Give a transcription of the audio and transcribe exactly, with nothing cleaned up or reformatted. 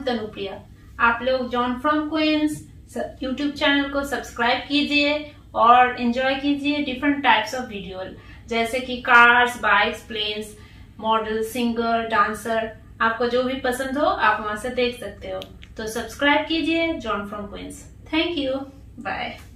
तनुप्रिया। आप लोग John from Queens YouTube channel को सब्सक्राइब कीजिए और एंजॉय कीजिए डिफरेंट टाइप्स ऑफ वीडियो, जैसे कि cars, bikes, planes, model, singer, dancer. आपको जो भी पसंद हो आप वहां से देख सकते हो। तो सब्सक्राइब कीजिए John from Queens. Thank you, bye.